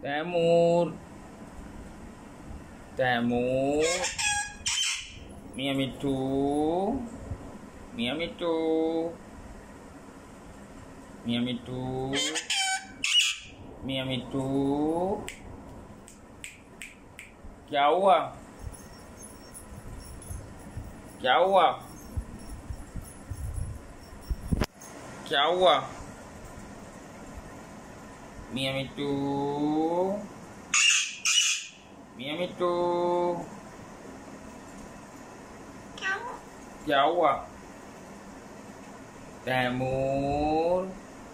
तैमूर तैमूर मियाँ मिट्ठू मियाँ मिट्ठू मियाँ मिट्ठू मियाँ मिट्ठू। क्या हुआ क्या हुआ क्या हुआ मियाँ मिट्ठू मियाँ मिट्ठू। क्या हुआ तैमूर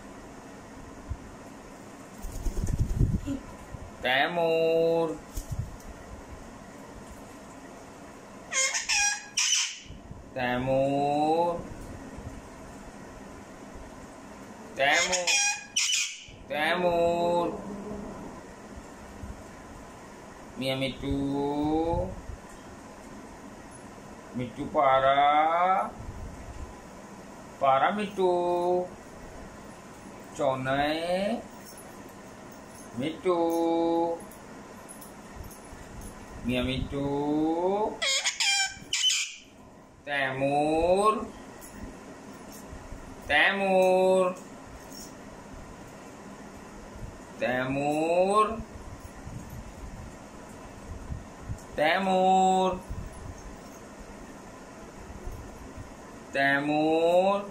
तैमूर तैमूर तैमूर तैमूर। मियाँ मिट्ठू मिट्ठू पारा पारा मिट्ठू चौनय मिट्ठू मियाँ मिट्ठू तैमूर तैमूर तैमूर तैमूर तैमूर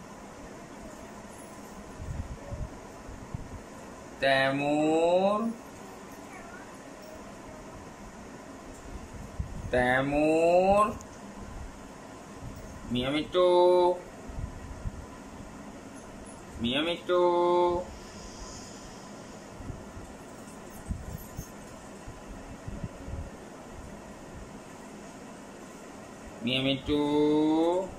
तैमूर तैमूर। मियाँ मिट्ठू मियाँ मिट्ठू मियाँ मिट्ठू।